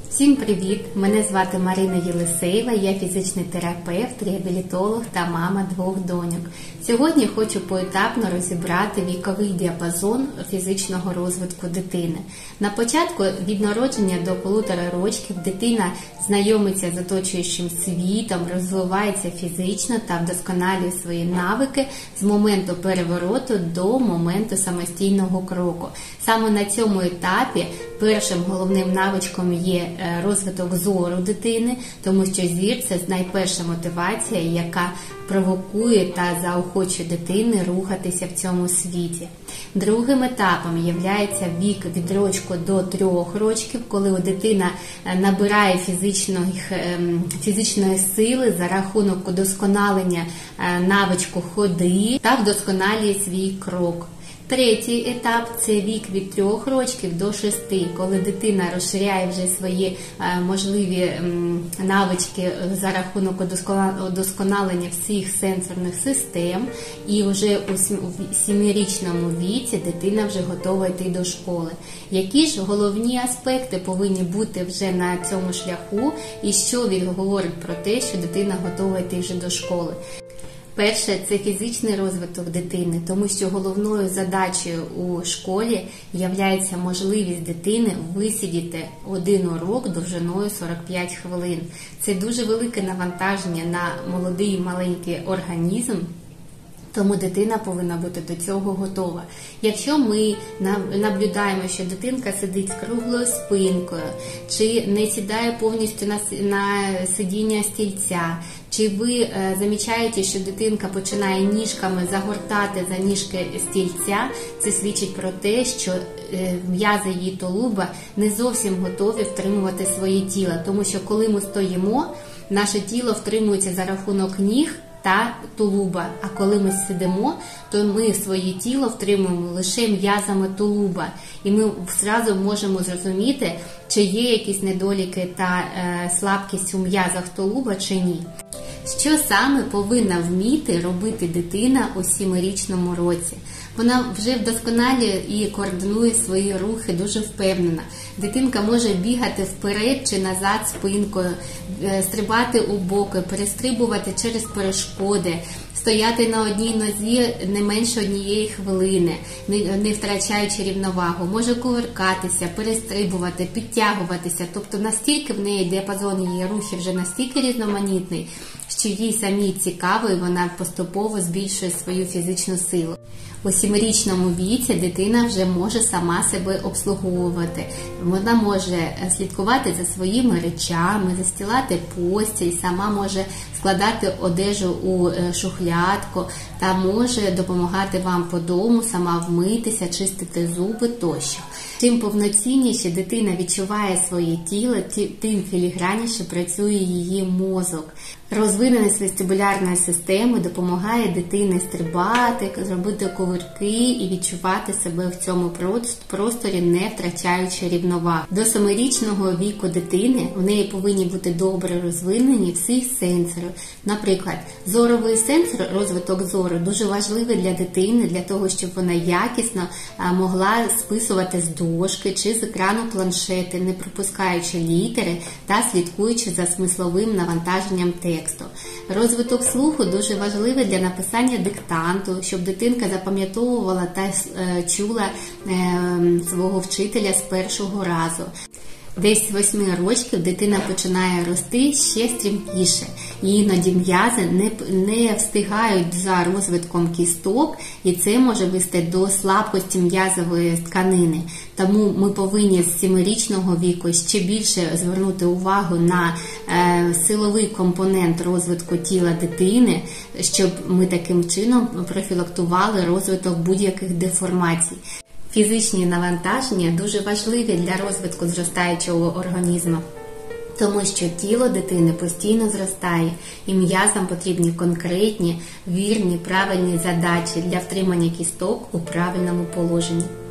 Всім привіт! Мене звати Марина Єлисеєва, я фізичний терапевт, реабілітолог та мама двох доньок. Сьогодні хочу поетапно розібрати віковий діапазон фізичного розвитку дитини. На початку від народження до 1,5 років дитина знайомиться з оточуючим світом, розвивається фізично та вдосконалює свої навики з моменту перевороту до моменту самостійного кроку. Саме на цьому етапі першим головним навичком є розвиток зору дитини, тому що зір – це найперша мотивація, яка провокує та заохочує дитини рухатися в цьому світі. Другим етапом є вік від рочку до 3 років, коли дитина набирає фізичної сили за рахунок удосконалення навичку ходи та вдосконалює свій крок. Третій етап – це вік від 3 років до 6, коли дитина розширяє вже свої можливі навички за рахунок удосконалення всіх сенсорних систем, і вже у 7-річному віці дитина вже готова йти до школи. Які ж головні аспекти повинні бути вже на цьому шляху, і що він говорить про те, що дитина готова йти вже до школи? Перше – це фізичний розвиток дитини, тому що головною задачею у школі є можливість дитини висидіти 1 урок довжиною 45 хвилин. Це дуже велике навантаження на молодий маленький організм, тому дитина повинна бути до цього готова. Якщо ми наблюдаємо, що дитинка сидить з круглою спинкою, чи не сідає повністю на сидіння стільця, чи ви замічаєте, що дитинка починає ніжками загортати за ніжки стільця, це свідчить про те, що м'язи її тулуба не зовсім готові втримувати своє тіло, тому що коли ми стоїмо, наше тіло втримується за рахунок ніг та тулуба, а коли ми сидимо, то ми своє тіло втримуємо лише м'язами тулуба, і ми одразу можемо зрозуміти, чи є якісь недоліки та слабкість у м'язах тулуба чи ні. Що саме повинна вміти робити дитина у 7-річному році? Вона вже вдосконалює і координує свої рухи дуже впевнена. Дитинка може бігати вперед чи назад спинкою, стрибати у боки, перестрибувати через перешкоди, стояти на одній нозі не менше 1 хвилини, не втрачаючи рівновагу, може кувиркатися, перестрибувати, підтягуватися. Тобто настільки в неї діапазон її рухів вже настільки різноманітний, що їй самій цікаво, і вона поступово збільшує свою фізичну силу. У 7-річному віці дитина вже може сама себе обслуговувати. Вона може слідкувати за своїми речами, застілати постіль, сама може складати одежу у шухлядку та може допомагати вам по дому, сама вмитися, чистити зуби тощо. Чим повноцінніше дитина відчуває своє тіло, тим філігранніше працює її мозок. Розвиненість вестибулярної системи допомагає дитині стрибати, зробити кувирки і відчувати себе в цьому просторі, не втрачаючи рівновагу. До 7-річного віку дитини в неї повинні бути добре розвинені всі сенсори. Наприклад, зоровий сенсор, розвиток зору, дуже важливий для дитини, для того, щоб вона якісно могла списувати з дошки чи з екрану планшети, не пропускаючи літери та слідкуючи за смисловим навантаженням тексту. Розвиток слуху дуже важливий для написання диктанту, щоб дитинка запам'ятовувала та чула свого вчителя з першого разу. Десь з 8 років дитина починає рости ще стрімкіше. Іноді м'язи не встигають за розвитком кісток, і це може вести до слабкості м'язової тканини. Тому ми повинні з 7-річного віку ще більше звернути увагу на силовий компонент розвитку тіла дитини, щоб ми таким чином профілактували розвиток будь-яких деформацій. Фізичні навантаження дуже важливі для розвитку зростаючого організму, тому що тіло дитини постійно зростає, і м'язам потрібні конкретні, вірні, правильні задачі для втримання кісток у правильному положенні.